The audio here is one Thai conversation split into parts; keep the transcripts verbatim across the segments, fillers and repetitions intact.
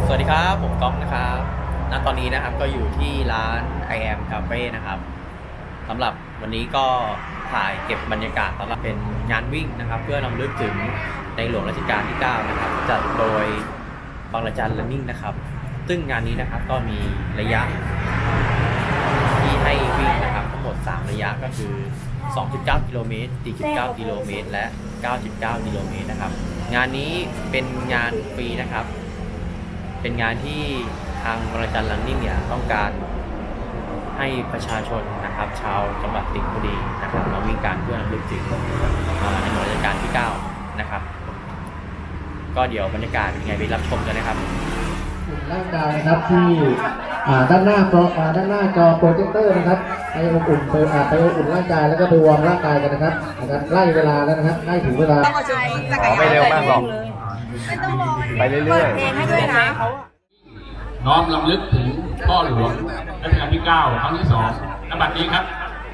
สวัสดีครับผมก้องนะครับณตอนนี้นะครับก็อยู่ที่ร้าน I am Cafe นะครับสำหรับวันนี้ก็ถ่ายเก็บบรรยากาศสำหรับเป็นงานวิ่งนะครับเพื่อรำลึกถึงในหลวงรัชกาลที่เก้านะครับจัดโดยบางระจัน Running นะครับซึ่งงานนี้นะครับก็มีระยะที่ให้วิ่งนะครับทั้งหมดสามระยะก็คือ สองจุดเก้า กิโลเมตร สี่จุดเก้า กิโลเมตรและ เก้าจุดเก้า กิโลเมตรนะครับงานนี้เป็นงานฟรีนะครับเป็นงานที่ทางบางระจัน Running เนี่ยต้องการให้ประชาชนนะครับชาวจังหวัดสิงห์บุรีนะครับมาวิ่งการเพื่อรำลึกถึงในหลวงรัชกาลที่เก้านะครับก็เดี๋ยวบรรยากาศยังไงไปรับชมกันนะครับร่างกายนะครับที่ด้านหน้าด้านหน้าจอโปรเจคเตอร์นะครับไปอบอุ่นไปไปอบอุ่นร่างกายแล้วก็ไปวอร์มร่างกายกันนะครับนะครับไล่เวลาแล้วนะครับไล่ถึงเวลาไม่เร็วมากหรอกไปเรื่อยๆน้อมรำลึกถึงพ่อหลวงรัชกาลที่เก้าครั้งที่สองณบัดนี้ครับ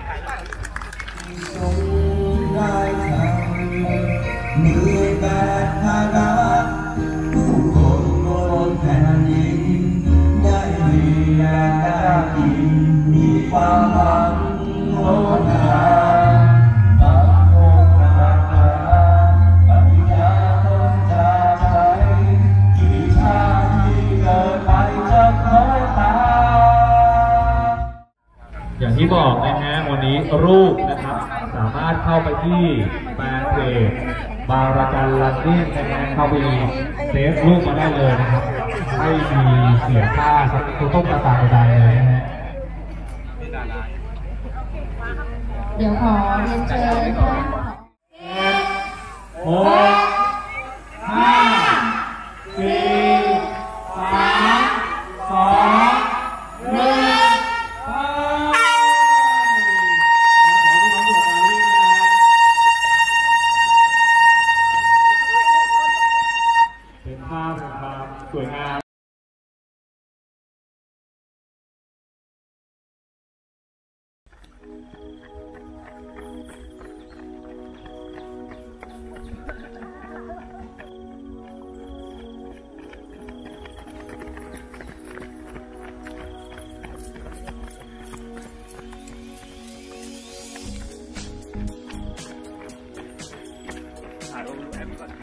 มือแบกภาระผู้คนบนแผ่นดินได้มีแรงได้กินมีความหวังโน้นหาบังคงราคาปัญญาต้องจากใจกี่ชาติที่เกิดไปจะคอยตาอย่างที่บอกนะฮะวันนี้รูปนะครับสามารถเข้าไปที่แฟนเพจบางระจัน Running นะฮะเข้าไปเซฟรูปมาได้เลยนะครับไม่มีเสียค่าสักต้นตาใดเลยนะฮะเดี๋ยวขอเรียนเชิญค่ะหกห้าสี่สามสองหนึ่งสวยงามถ่ายรูปแอปก่อน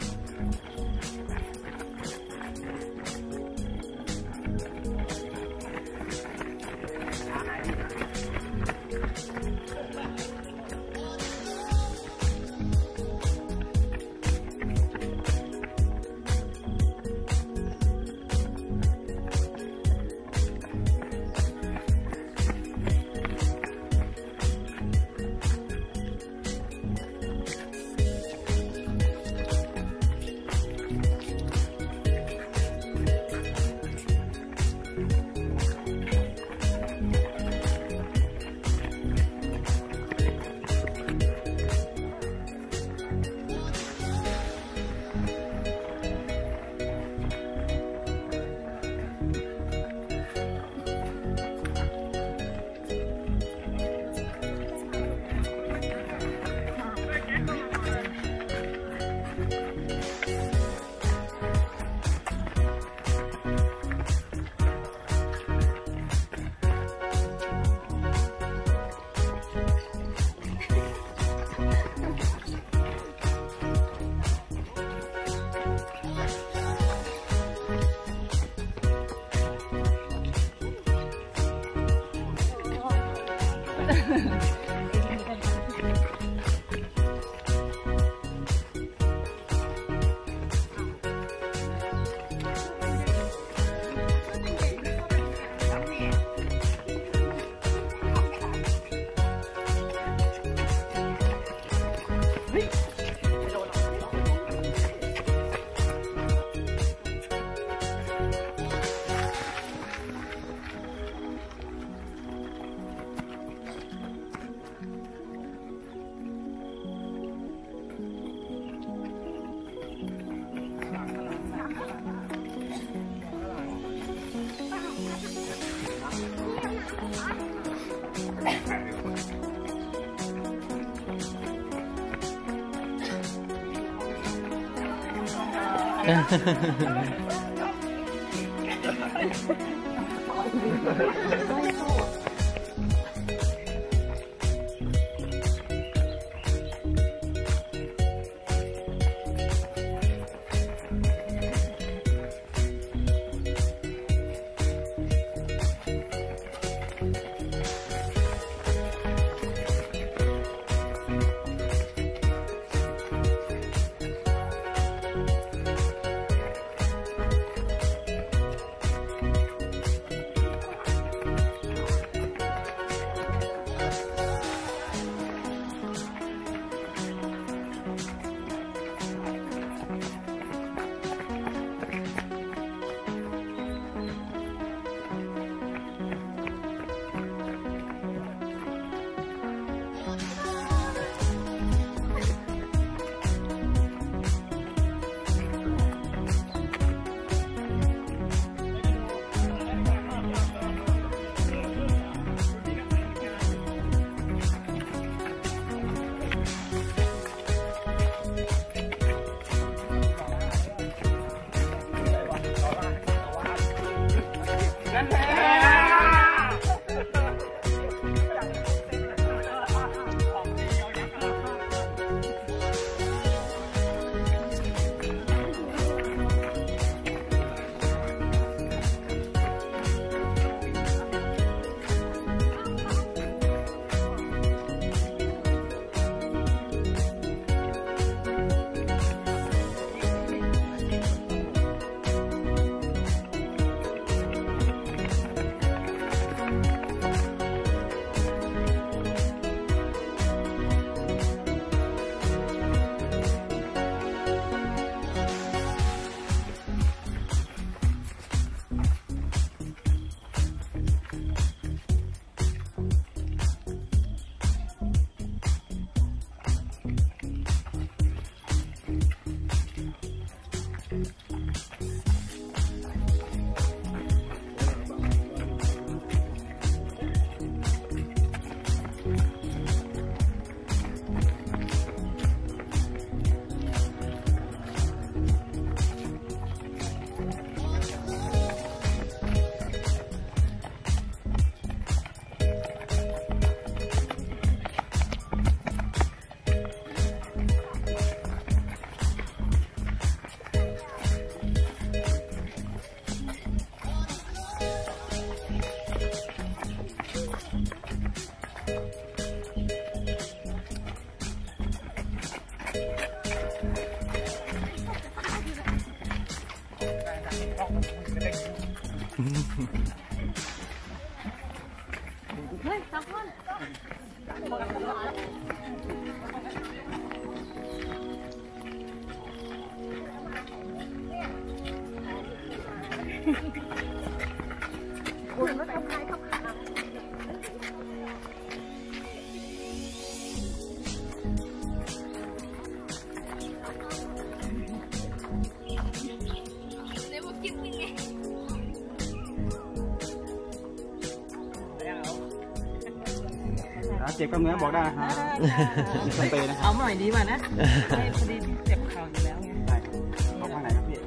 เจ็บกล้ามเนื้อบอกได้นะครับมีสเปรย์นะครับเอาหน่อยดีกว่านะไม่พอดีเจ็บเข่าอยู่แล้วไงได้บอกข้างไหนครับพี่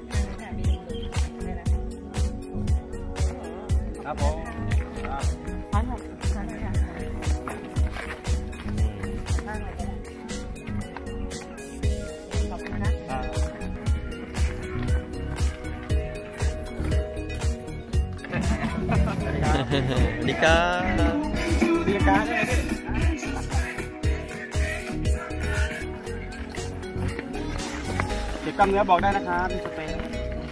ครับผมครับพันหกพันค่ะนั่งเลยก็ได้ขอบคุณนะสวัสดีครับดีการได้ไหมพี่เจ็บกล้ามเนื้อบอกได้นะครับมีสเปรย์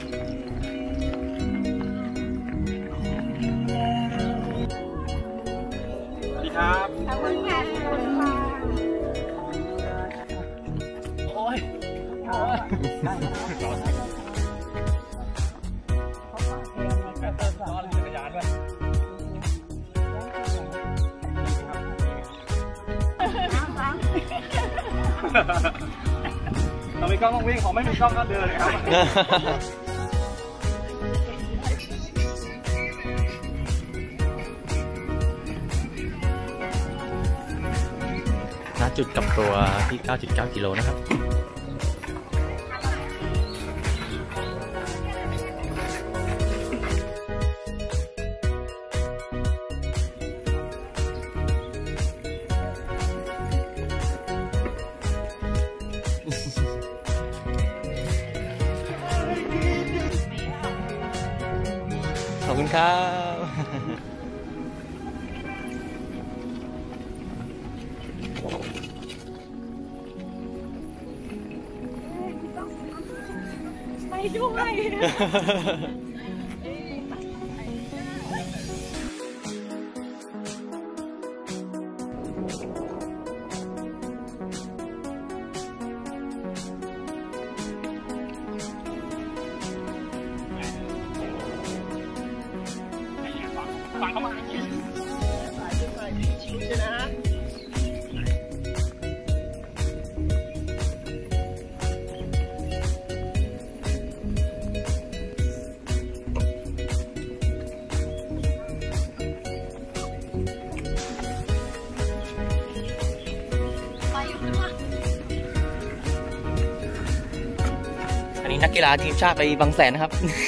สวัสดีครับขอบคุณค่ะโอ้ยโอ้ยนั่งรอใช้รอจักรยานด้วยเรามีกล้องต้องวิ่งของไม่มีกล้องก็เดินเลยครับณ จุดกลับตัวที่ เก้าจุดเก้า กิโลนะครับอบคุณครับไปด้วยอันนี้นักกีฬาทีมชาติไปบางแสนนะครับ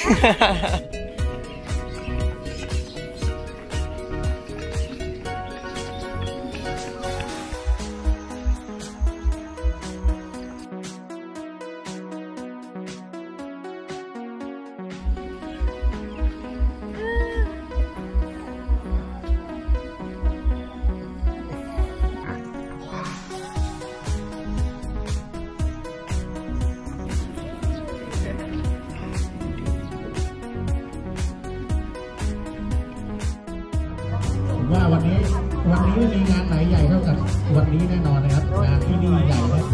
ผมว่าวันนี้วันนี้ไม่มีงานไหนใหญ่เท่ากับวันนี้แน่นอนนะครับงานที่นี่ใหญ่นะ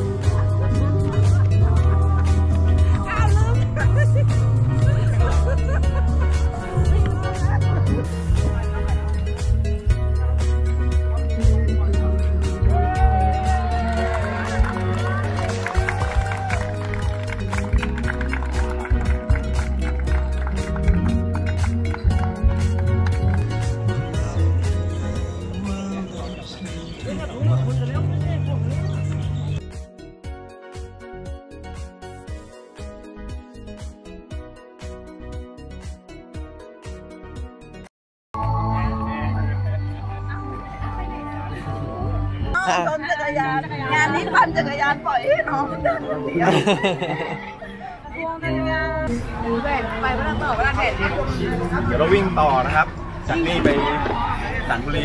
ปั่นจักรยานงานนี้ปั่นจักรยานปล่อยให้น้องเดินคนเดียวแบ่งไปเวลาต่อเวลาเด็ดเดี๋ยวเราวิ่งต่อนะครับจากนี่ไปสันบุรี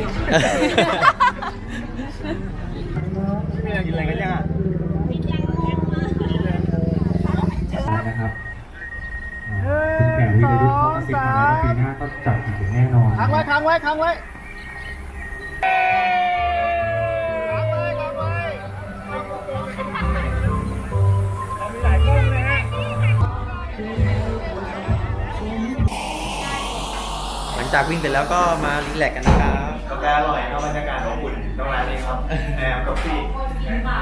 ไม่อยากกินอะไรกันยังอ่ะนะครับคุณแก่วิรยุทธ์เขาก็ติดมาว่าปีหน้าก็จัดอีกแน่นอนค้างไว้ค้างไว้ค้างไว้หลังจากวิ่งเสร็จแล้วก็มารีแลกซ์กันนะครับกาแฟอร่อยเนาะบรรยากาศอบอุ่นตรงร้านนี้ครับแอมกาแฟ